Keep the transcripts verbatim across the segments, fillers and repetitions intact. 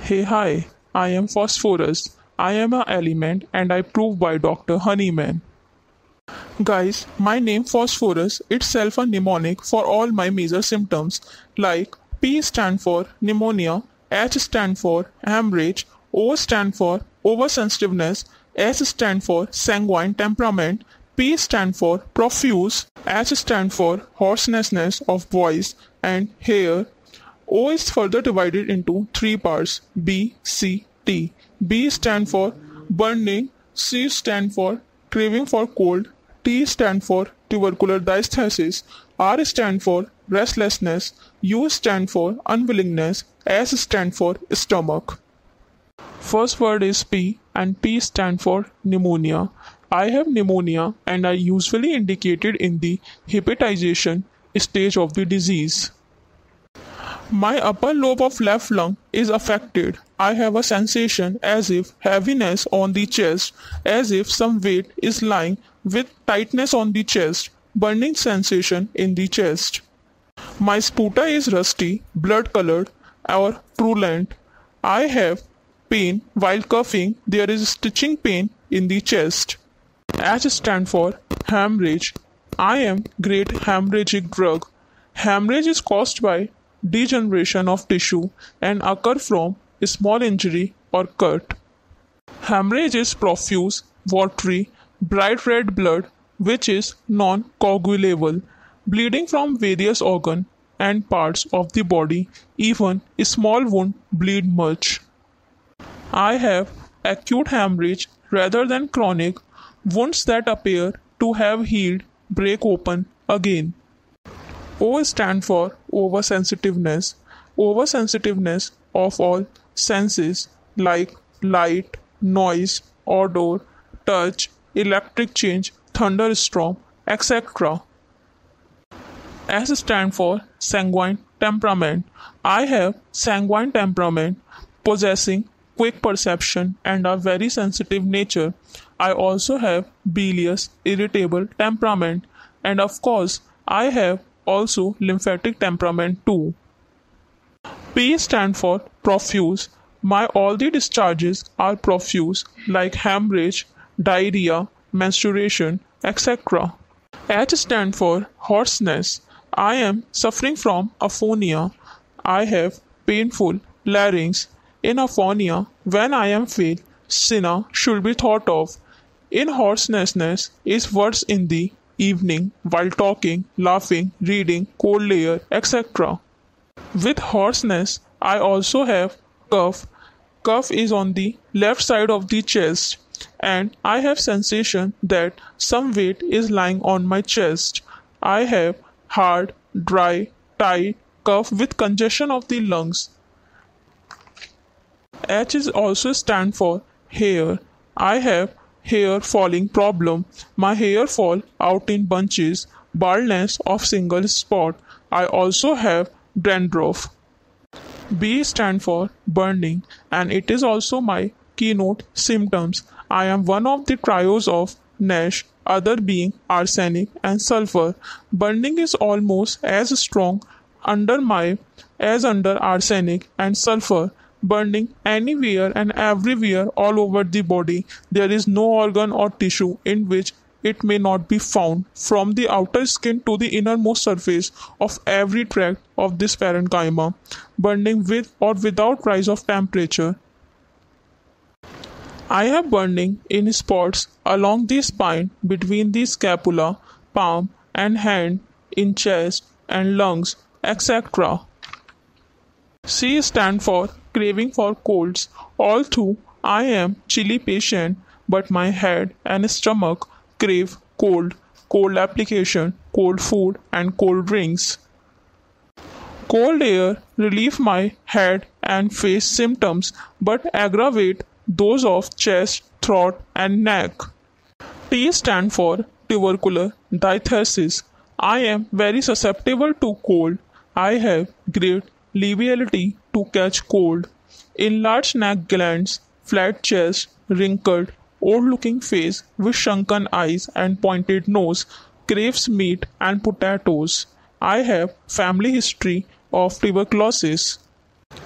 Hey, hi, I am Phosphorus. I am a element and I prove by Doctor Honeyman. Guys, my name Phosphorus itself a mnemonic for all my major symptoms like P stand for pneumonia, H stand for hemorrhage, O stand for oversensitiveness, S stand for sanguine temperament, P stand for profuse, H stand for hoarseness of voice and hair. O is further divided into three parts B, C, T. B stand for burning, C stand for craving for cold, T stand for tubercular diathesis, R stand for restlessness, U stand for unwillingness, S stand for stomach. First word is P and P stand for pneumonia. I have pneumonia and I usually indicated in the hepatization stage of the disease. My upper lobe of left lung is affected. I have a sensation as if heaviness on the chest, as if some weight is lying with tightness on the chest, burning sensation in the chest. My sputa is rusty, blood colored or purulent. I have pain while coughing. There is stitching pain in the chest. H stand for hemorrhage. I am great hemorrhagic drug. Hemorrhage is caused by degeneration of tissue and occur from a small injury or cut. Hemorrhage is profuse, watery, bright red blood which is non-coagulable, bleeding from various organs and parts of the body. Even a small wound bleed much. I have acute hemorrhage rather than chronic. Wounds that appear to have healed break open again. O stand for oversensitiveness. Oversensitiveness of all senses like light, noise, odor, touch, electric change, thunderstorm, et cetera. S stand for sanguine temperament. I have sanguine temperament, possessing quick perception and a very sensitive nature. I also have bilious, irritable temperament, and of course, I have also lymphatic temperament too. P stand for profuse. My all the discharges are profuse like hemorrhage, diarrhea, menstruation, et cetera. H stand for hoarseness. I am suffering from aphonia. I have painful larynx. In aphonia, when I am fail, Sina should be thought of. In hoarseness is words in the evening while talking, laughing, reading, cold layer, et cetera. With hoarseness, I also have cough. Cough is on the left side of the chest, and I have sensation that some weight is lying on my chest. I have hard, dry, tight cough with congestion of the lungs. H is also stand for hair. I have hair falling problem. My hair fall out in bunches, baldness of single spot. I also have dandruff. B stand for burning and it is also my keynote symptoms. I am one of the trios of Nash, other being arsenic and sulfur. Burning is almost as strong under my as under arsenic and sulfur. Burning anywhere and everywhere all over the body. There is no organ or tissue in which it may not be found, from the outer skin to the innermost surface of every tract of this parenchyma. Burning with or without rise of temperature. I have burning in spots along the spine, between the scapula, palm and hand, in chest and lungs, et cetera. C stand for craving for colds. Although I am chilly patient, but my head and stomach crave cold, cold application, cold food and cold drinks. Cold air relieve my head and face symptoms but aggravate those of chest, throat and neck. T stand for tubercular diathesis. I am very susceptible to cold. I have great liability to catch cold. Enlarged neck glands, flat chest, wrinkled, old-looking face with shrunken eyes and pointed nose, craves meat and potatoes. I have family history of tuberculosis.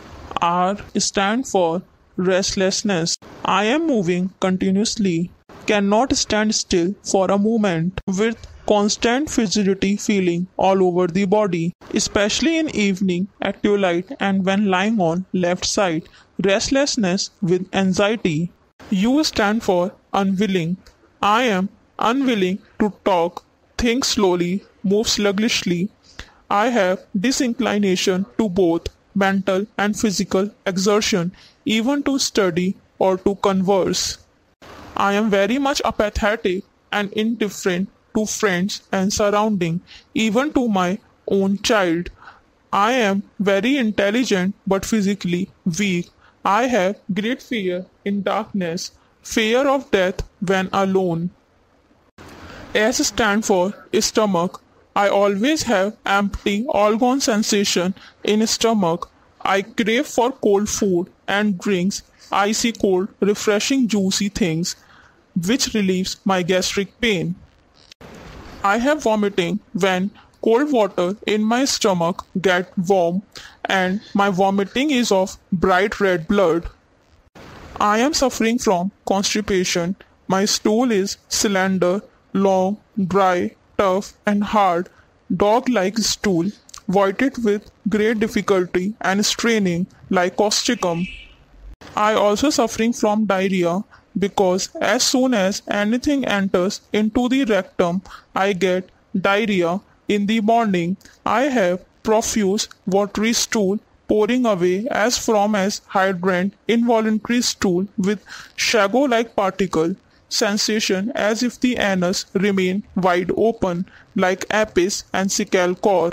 R stand for restlessness. I am moving continuously, cannot stand still for a moment, with constant frigidity feeling all over the body, especially in evening, at twilight, and when lying on left side. Restlessness with anxiety. U stand for unwilling. I am unwilling to talk, think slowly, move sluggishly. I have disinclination to both mental and physical exertion, even to study or to converse. I am very much apathetic and indifferent to friends and surrounding, even to my own child. I am very intelligent but physically weak. I have great fear in darkness, fear of death when alone. S stand for stomach. I always have empty, all gone sensation in stomach. I crave for cold food and drinks, icy cold, refreshing juicy things, which relieves my gastric pain. I have vomiting when cold water in my stomach get warm and my vomiting is of bright red blood. I am suffering from constipation. My stool is slender, long, dry, tough and hard, dog-like stool, voided with great difficulty and straining like causticum. I also suffering from diarrhea because as soon as anything enters into the rectum, I get diarrhea. In the morning, I have profuse watery stool pouring away as from as hydrant involuntary stool with shago-like particle sensation as if the anus remain wide open like apis and sickle core.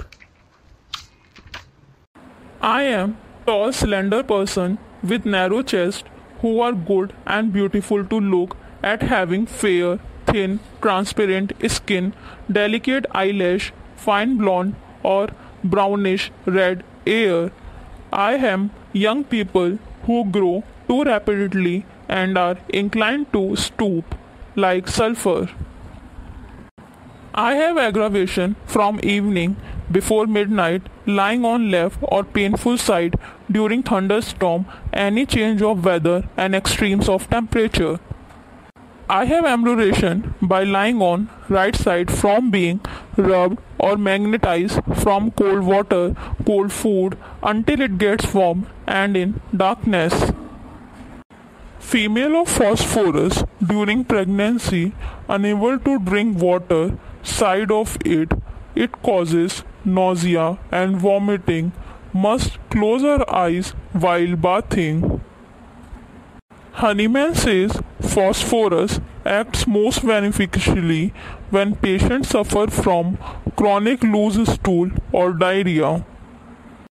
I am tall slender person with narrow chest who are good and beautiful to look at, having fair, thin, transparent skin, delicate eyelash, fine blonde or brownish red hair. I am young people who grow too rapidly and are inclined to stoop like sulfur. I have aggravation from evening before midnight, lying on left or painful side during thunderstorm, any change of weather and extremes of temperature. I have amelioration by lying on right side from being rubbed or magnetized from cold water, cold food until it gets warm and in darkness. Female of phosphorus during pregnancy unable to drink water, side of it, it causes nausea and vomiting, must close her eyes while bathing. Honeyman says phosphorus acts most beneficially when patients suffer from chronic loose stool or diarrhea.